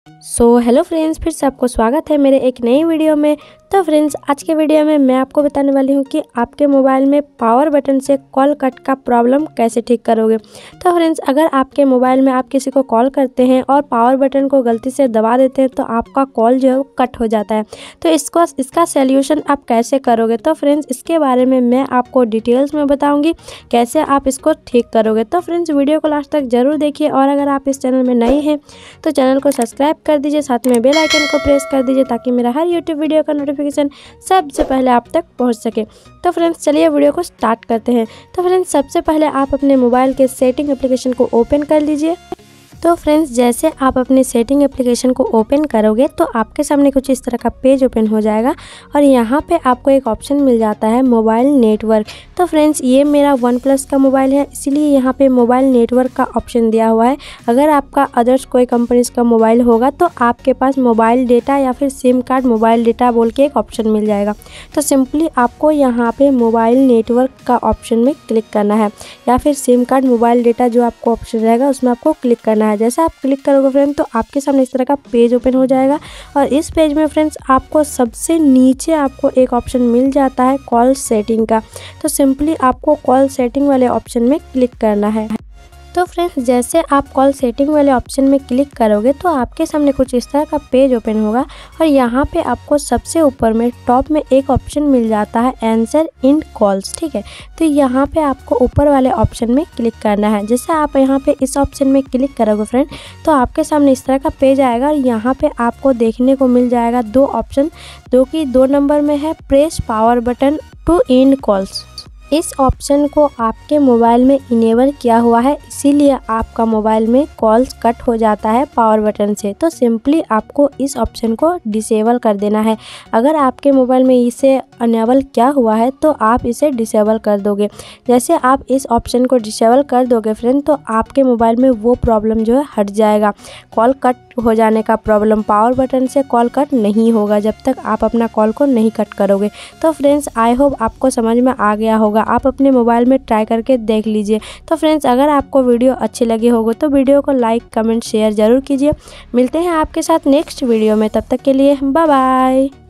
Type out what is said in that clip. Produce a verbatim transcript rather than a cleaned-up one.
So hello friends, फिर से आपको स्वागत है मेरे एक नई वीडियो में। तो फ्रेंड्स, आज के वीडियो में मैं आपको बताने वाली हूँ कि आपके मोबाइल में पावर बटन से कॉल कट का प्रॉब्लम कैसे ठीक करोगे। तो फ्रेंड्स, अगर आपके मोबाइल में आप किसी को कॉल करते हैं और पावर बटन को गलती से दबा देते हैं तो आपका कॉल जो है वो कट हो जाता है। तो इसको इसका सल्यूशन आप कैसे करोगे, तो फ्रेंड्स इसके बारे में मैं आपको डिटेल्स में बताऊँगी कैसे आप इसको ठीक करोगे। तो फ्रेंड्स, वीडियो को लास्ट तक जरूर देखिए और अगर आप इस चैनल में नए हैं तो चैनल को सब्सक्राइब कर दीजिए, साथ में बेल आइकन को प्रेस कर दीजिए ताकि मेरा हर यूट्यूब वीडियो का नोटिफिकेशन सबसे पहले आप तक पहुंच सके। तो फ्रेंड्स, चलिए वीडियो को स्टार्ट करते हैं। तो फ्रेंड्स, सबसे पहले आप अपने मोबाइल के सेटिंग एप्लीकेशन को ओपन कर लीजिए। तो फ्रेंड्स, जैसे आप अपने सेटिंग एप्लीकेशन को ओपन करोगे तो आपके सामने कुछ इस तरह का पेज ओपन हो जाएगा और यहाँ पे आपको एक ऑप्शन मिल जाता है मोबाइल नेटवर्क। तो फ्रेंड्स, ये मेरा वन प्लस का मोबाइल है, इसीलिए यहाँ पे मोबाइल नेटवर्क का ऑप्शन दिया हुआ है। अगर आपका अदर्स कोई कंपनीज का मोबाइल होगा तो आपके पास मोबाइल डेटा या फिर सिम कार्ड मोबाइल डेटा बोल के एक ऑप्शन मिल जाएगा। तो सिंपली आपको यहाँ पे मोबाइल नेटवर्क का ऑप्शन में क्लिक करना है या फिर सिम कार्ड मोबाइल डेटा जो आपको ऑप्शन रहेगा उसमें आपको क्लिक करना है। जैसे आप क्लिक करोगे फ्रेंड तो आपके सामने इस तरह का पेज ओपन हो जाएगा और इस पेज में फ्रेंड्स आपको सबसे नीचे आपको एक ऑप्शन मिल जाता है कॉल सेटिंग का। तो सिंपली आपको कॉल सेटिंग वाले ऑप्शन में क्लिक करना है। तो फ्रेंड्स, जैसे आप कॉल सेटिंग वाले ऑप्शन में क्लिक करोगे तो आपके सामने कुछ इस तरह का पेज ओपन होगा और यहाँ पे आपको सबसे ऊपर में टॉप में एक ऑप्शन मिल जाता है आंसर इन कॉल्स। ठीक है, तो यहाँ पे आपको ऊपर वाले ऑप्शन में क्लिक करना है। जैसे आप यहाँ पे इस ऑप्शन में क्लिक करोगे फ्रेंड तो आपके सामने इस तरह का पेज आएगा और यहाँ पे आपको देखने को मिल जाएगा दो ऑप्शन, जो कि दो नंबर में है press power button to end calls. इस ऑप्शन को आपके मोबाइल में इनेबल किया हुआ है, इसीलिए आपका मोबाइल में कॉल्स कट हो जाता है पावर बटन से। तो सिंपली आपको इस ऑप्शन को डिसेबल कर देना है। अगर आपके मोबाइल में इसे अनेबल किया हुआ है तो आप इसे डिसेबल कर दोगे। जैसे आप इस ऑप्शन को डिसेबल कर दोगे फ्रेंड तो आपके मोबाइल में वो प्रॉब्लम जो है हट जाएगा। कॉल कट हो जाने का प्रॉब्लम, पावर बटन से कॉल कट नहीं होगा जब तक आप अपना कॉल को नहीं कट करोगे। तो फ्रेंड्स, आई होप आपको समझ में आ गया होगा। आप अपने मोबाइल में ट्राई करके देख लीजिए। तो फ्रेंड्स, अगर आपको वीडियो अच्छी लगी होगी तो वीडियो को लाइक कमेंट शेयर ज़रूर कीजिए। मिलते हैं आपके साथ नेक्स्ट वीडियो में, तब तक के लिए बाय बाय।